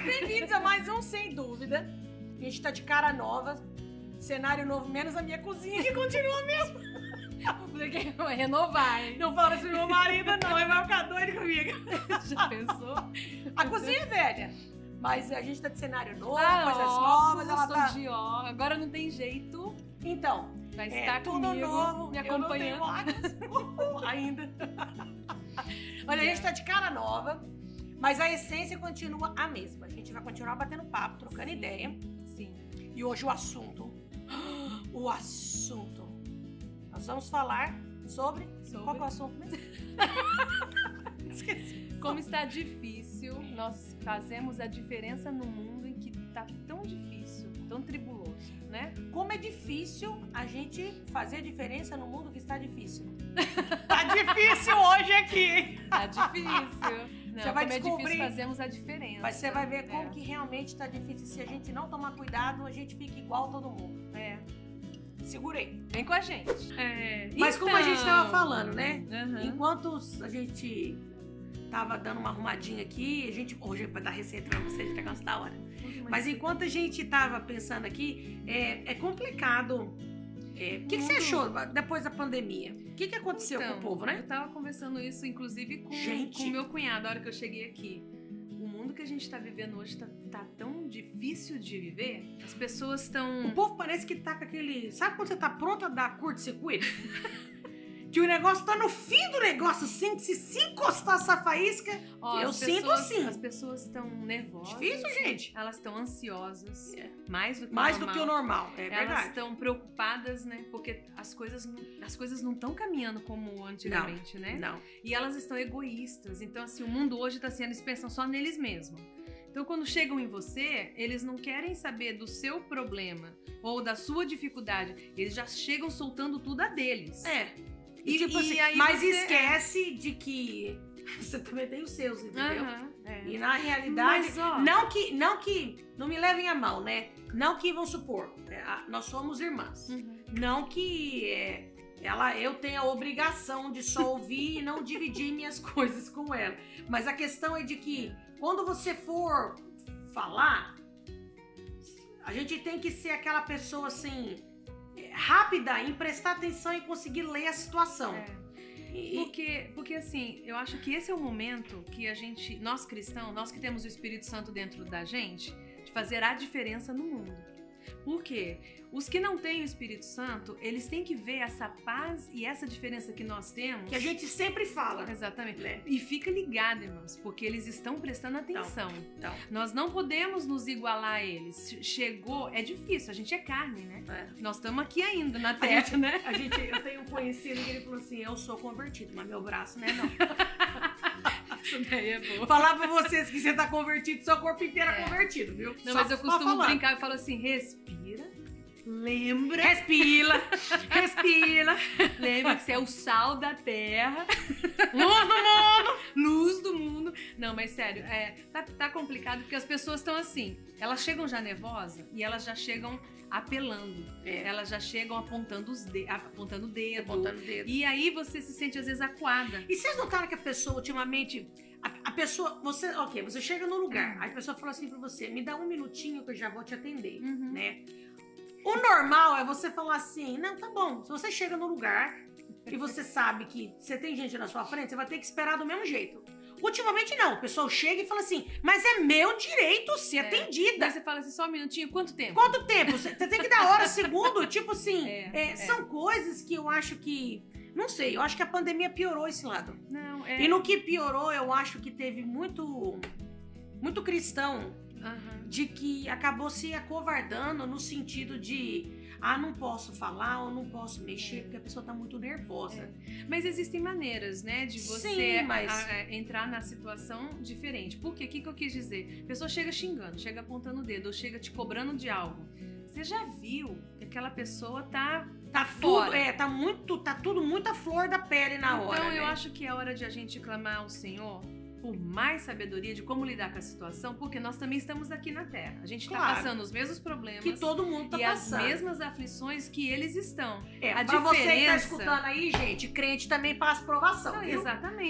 Bem-vindos a mais um Sem Dúvida. A gente tá de cara nova, cenário novo, menos a minha cozinha, que continua a mesma. Porque vai renovar, hein? Não fala isso pro meu marido, não, ele vai ficar doido comigo. Já pensou? A cozinha é velha, mas a gente tá de cenário novo, Ah, coisas novas, ela sou tá... de ó. Agora não tem jeito. Então, Vai estar tudo comigo, novo, me eu não tenho acompanhando. WhatsApp ainda. Olha, a gente tá de cara nova, mas a essência continua a mesma. A gente vai continuar batendo papo, trocando ideia. Sim. E hoje o assunto, nós vamos falar sobre... Qual que é o assunto mesmo? Esqueci. Como está difícil, nós fazemos a diferença no mundo em que tá tão difícil, tão tribuloso, né? Como é difícil a gente fazer a diferença no mundo que está difícil. Tá difícil hoje aqui. Tá difícil. Não, Você vai como descobrir. É difícil, fazemos a diferença. Mas você vai ver como que realmente tá difícil. Se a gente não tomar cuidado, a gente fica igual todo mundo. É. Segurei. Vem com a gente. Mas como a gente tava falando, né? Uhum. Enquanto a gente tava dando uma arrumadinha aqui, a gente... Hoje vai dar receita pra vocês, tá da hora. Mas enquanto a gente tava pensando aqui, é complicado. O que você achou depois da pandemia? O que aconteceu com o povo, né? Eu tava conversando isso, inclusive, com o meu cunhado, a hora que eu cheguei aqui. O mundo que a gente tá vivendo hoje tá tão difícil de viver. As pessoas estão... O povo parece que tá com aquele... Sabe quando você tá pronta a dar curto-circuito? Que o negócio tá no fim do negócio, assim, que se encostar essa faísca, eu sinto assim. As pessoas estão nervosas. Difícil, gente. Elas estão ansiosas, mais do que do que o normal, é verdade. Elas estão preocupadas, né? Porque as coisas não estão caminhando como antigamente, né? Não. E elas estão egoístas. Então, assim, o mundo hoje tá assim, eles pensam só neles mesmos. Então, quando chegam em você, eles não querem saber do seu problema ou da sua dificuldade. Eles já chegam soltando tudo a deles. E tipo assim, aí mas você... esquece de que você também tem os seus, entendeu? E na realidade, Mas, ó, não me levem a mal, né? Não que, vamos supor, nós somos irmãs. Não que eu tenha a obrigação de só ouvir e não dividir minhas coisas com ela. Mas a questão é de que quando você for falar, a gente tem que ser aquela pessoa assim... rápida em prestar atenção e conseguir ler a situação. Porque assim, eu acho que esse é o momento que nós cristãos, nós que temos o Espírito Santo dentro da gente, de fazer a diferença no mundo. Porque os que não têm o Espírito Santo, eles têm que ver essa paz e essa diferença que nós temos. Que a gente sempre fala. Exatamente. E fica ligado, irmãos, porque eles estão prestando atenção. Então. Nós não podemos nos igualar a eles. Chegou, é difícil, a gente é carne, né? Nós estamos aqui ainda na terra, né? Eu tenho um conhecido que ele falou assim, eu sou convertido, mas meu braço, né, não. Isso daí é boa. Falar pra vocês que você tá convertido, seu corpo inteiro é convertido, viu? Não, mas eu costumo brincar e falo assim, respira, lembra. Respira. Lembra que você é o sal da terra. Luz do mundo. Não, mas sério, tá complicado porque as pessoas estão assim, elas chegam já nervosas e elas já chegam apelando. Elas já chegam apontando o dedo. E aí você se sente às vezes acuada. E vocês notaram que a pessoa ultimamente... A pessoa... Você chega no lugar, aí a pessoa fala assim pra você, me dá um minutinho que eu já vou te atender, né? O normal é você falar assim, não, tá bom. Se você chega no lugar e você sabe que você tem gente na sua frente, você vai ter que esperar do mesmo jeito. Ultimamente não, o pessoal chega e fala assim, mas é meu direito ser atendida. Daí você fala assim, só um minutinho, quanto tempo? Quanto tempo? Você tem que dar hora, segundo, tipo assim, são coisas que eu acho que, não sei, eu acho que a pandemia piorou esse lado. Não, E no que piorou, eu acho que teve muito cristão de que acabou se acovardando no sentido de não posso falar ou não posso mexer porque a pessoa tá muito nervosa. Mas existem maneiras, né, de você entrar na situação diferente. Por quê? O que eu quis dizer? A pessoa chega xingando, chega apontando o dedo ou chega te cobrando de algo. Você já viu que aquela pessoa tá fora. Tá tudo muito à flor da pele na hora. Então eu acho que é hora de a gente clamar ao Senhor por mais sabedoria de como lidar com a situação, porque nós também estamos aqui na Terra. A gente está passando os mesmos problemas que todo mundo tá passando. E as mesmas aflições que eles estão. Pra você que tá escutando aí, gente, crente também passa provação, viu? Exatamente.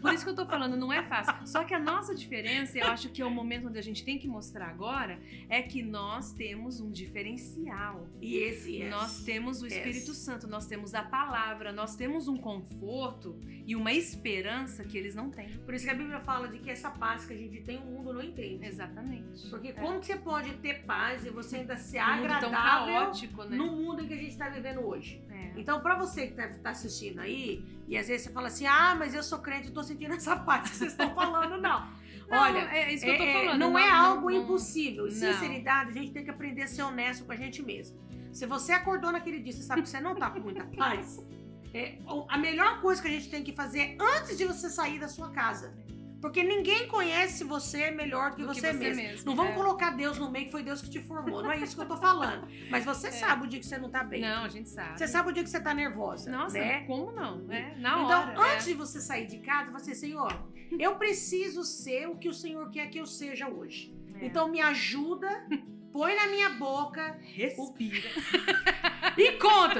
Por isso que eu tô falando, não é fácil. Só que a nossa diferença, eu acho que é o momento onde a gente tem que mostrar agora, é que nós temos um diferencial. E esse é. Nós temos o Espírito Santo, nós temos a palavra, nós temos um conforto e uma esperança que eles não têm. Por isso que a Bíblia fala de que essa paz que a gente tem, o mundo não entende. Exatamente. Porque como que você pode ter paz e você ainda ser Um mundo tão agradável caótico, né? no mundo em que a gente está vivendo hoje? É. Então, pra você que tá assistindo aí, e às vezes você fala assim, ah, mas eu sou crente e tô sentindo essa paz que vocês estão falando, não. Não, Olha, é isso que eu tô falando. não é algo impossível. Não. Sinceridade, a gente tem que aprender a ser honesto com a gente mesmo. Se você acordou naquele dia, você sabe que você não tá com muita paz, a melhor coisa que a gente tem que fazer é antes de você sair da sua casa. Porque ninguém conhece você melhor do que você mesmo. Não vamos colocar Deus no meio, que foi Deus que te formou. Não é isso que eu tô falando. Mas você sabe o dia que você não tá bem. Não, a gente sabe. Você sabe o dia que você tá nervosa. Nossa, né? como não? Na então, hora. antes de você sair de casa, você, Senhor, eu preciso ser o que o Senhor quer que eu seja hoje. Então, me ajuda, põe na minha boca, respira e conta.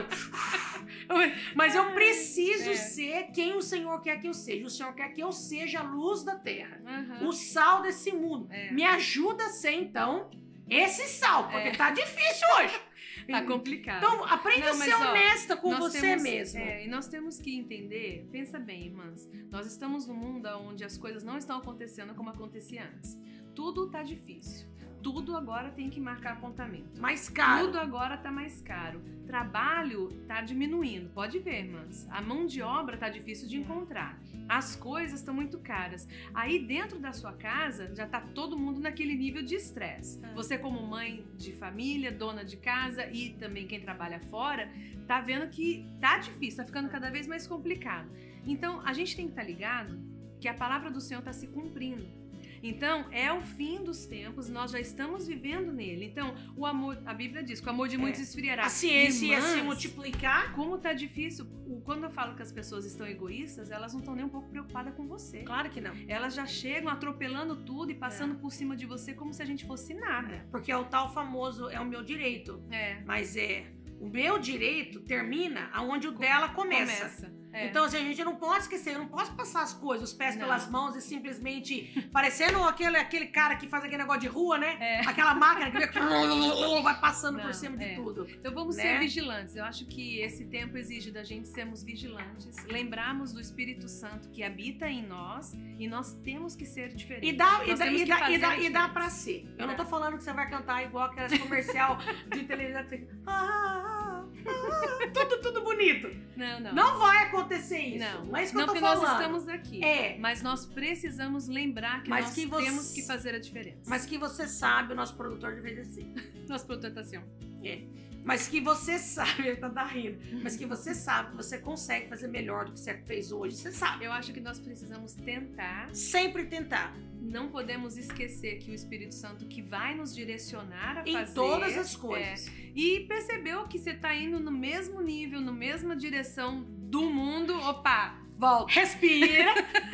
Mas eu preciso ser quem o Senhor quer que eu seja. O Senhor quer que eu seja a luz da terra, o sal desse mundo. Me ajuda a ser, então, esse sal, porque tá difícil hoje. Tá complicado. Então, aprende a ser honesta com você mesmo. E nós temos que entender, pensa bem, irmãs, nós estamos num mundo onde as coisas não estão acontecendo como acontecia antes. Tudo tá difícil. Tudo agora tem que marcar apontamento. Mais caro. Tudo agora tá mais caro. Trabalho tá diminuindo. Pode ver, irmãs. A mão de obra tá difícil de encontrar. As coisas estão muito caras. Aí dentro da sua casa já tá todo mundo naquele nível de estresse. Você como mãe de família, dona de casa e também quem trabalha fora, tá vendo que tá difícil, tá ficando cada vez mais complicado. Então a gente tem que estar ligado que a palavra do Senhor tá se cumprindo. Então, é o fim dos tempos, nós já estamos vivendo nele. Então, o amor, a Bíblia diz que o amor de muitos esfriará. A ciência ia se multiplicar. Como tá difícil, quando eu falo que as pessoas estão egoístas, elas não estão nem um pouco preocupadas com você. Claro que não. Elas já chegam atropelando tudo e passando por cima de você como se a gente fosse nada. Porque é o tal famoso, é o meu direito. Mas o meu direito termina aonde o dela começa. Então, assim, a gente não pode esquecer, eu não posso passar as coisas, os pés pelas mãos e simplesmente parecendo aquele cara que faz aquele negócio de rua, né? Aquela máquina que vai passando por cima de tudo. Então vamos ser vigilantes. Eu acho que esse tempo exige da gente sermos vigilantes, lembrarmos do Espírito Santo que habita em nós e nós temos que ser diferentes. E dá pra ser. Eu não tô falando que você vai cantar igual aquelas comercial de televisão que você... tudo bonito. Não vai acontecer isso. Não é isso que eu tô falando. Nós estamos aqui. Mas nós precisamos lembrar que nós temos que fazer a diferença. Mas que você sabe, o nosso produtor de vez assim. Nosso produtor tá assim, ó. Mas que você sabe, ele tá rindo, mas que você sabe que você consegue fazer melhor do que você fez hoje, você sabe. Eu acho que nós precisamos tentar. Sempre tentar. Não podemos esquecer que o Espírito Santo que vai nos direcionar a fazer... Em todas as coisas. E percebeu que você tá indo no mesmo nível, na mesma direção do mundo. Opa, volta. Respira.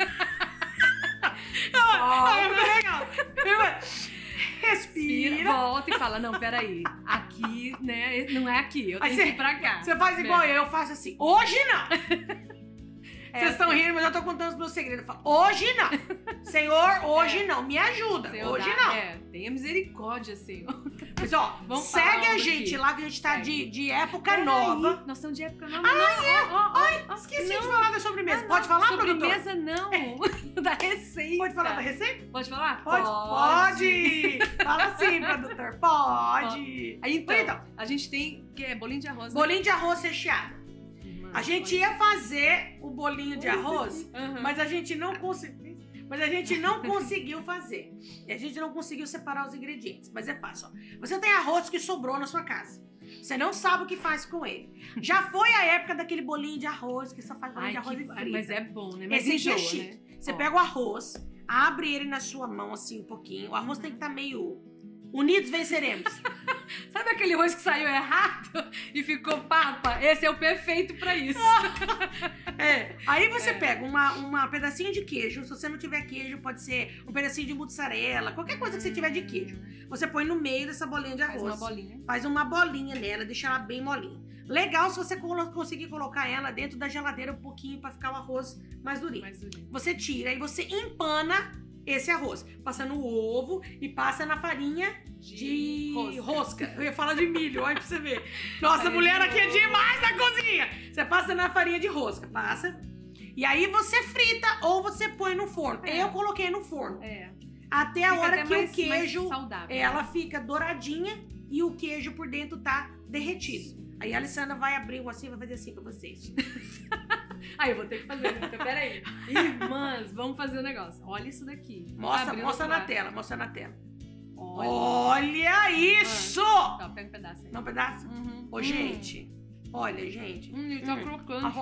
Legal. Respira. Volta e fala, não, peraí. Aqui, né, não é aqui. Eu tenho que ir pra cá. Você faz igual eu faço assim, hoje não. Vocês estão rindo, mas eu tô contando os meus segredos. Eu falo, hoje não. Senhor, hoje não. Me ajuda. Senhor, hoje não. Tenha misericórdia, Senhor. Mas ó, segue a gente lá que a gente tá de época nova. Nós estamos de época nova. Esqueci de falar da sobremesa. Pode falar, sobremesa, não. Da receita. Pode falar da receita? Pode falar? Pode. Fala assim, produtor. Pode. Então, a gente tem, que é bolinho de arroz. Bolinho de arroz recheado. A gente ia fazer o bolinho de arroz, mas a gente não conseguiu. Mas a gente não conseguiu fazer. E a gente não conseguiu separar os ingredientes. Mas é fácil, ó. Você tem arroz que sobrou na sua casa. Você não sabe o que faz com ele. Já foi a época daquele bolinho de arroz que só faz bolinho de arroz e frita. Mas é bom, né? Mas esse é chique. Né? Você pega o arroz, abre ele na sua mão assim um pouquinho. O arroz tem que estar meio... Unidos venceremos. Sabe aquele arroz que saiu errado e ficou papa? Esse é o perfeito pra isso. Aí você pega uma pedacinho de queijo. Se você não tiver queijo, pode ser um pedacinho de mussarela, qualquer coisa que você tiver de queijo. Você põe no meio dessa bolinha de arroz. Faz uma bolinha. Faz uma bolinha nela, deixa ela bem molinha. Legal se você conseguir colocar ela dentro da geladeira um pouquinho pra ficar o arroz mais durinho. Você tira e você empana esse arroz. Passa no ovo e passa na farinha de rosca. Eu ia falar de milho, olha pra você ver. Nossa, a mulher aqui é demais na cozinha. Você passa na farinha de rosca, passa. E aí você frita ou você põe no forno. Eu coloquei no forno. Até a hora que o queijo, ela fica douradinha e o queijo por dentro tá derretido. Aí a Alessandra vai abrir assim, vai fazer assim pra vocês. Aí eu vou ter que fazer, então peraí. Irmãs, vamos fazer um negócio. Olha isso daqui. Mostra na tela, mostra na tela. Olha isso! Tá, pega um pedaço aí. Não, um pedaço? Ô, gente. Olha, gente. Tá crocante.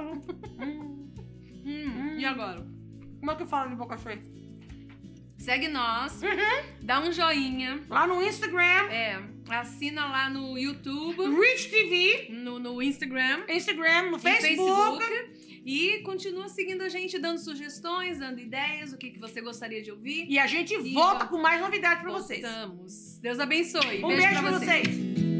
E agora? Como é que eu falo de boca cheia? Segue nós, dá um joinha. Lá no Instagram. Assina lá no YouTube. Rich TV. No Instagram. No Facebook. E continua seguindo a gente, dando sugestões, dando ideias, o que você gostaria de ouvir. E a gente volta com mais novidades pra vocês. Voltamos. Deus abençoe. Um beijo pra vocês.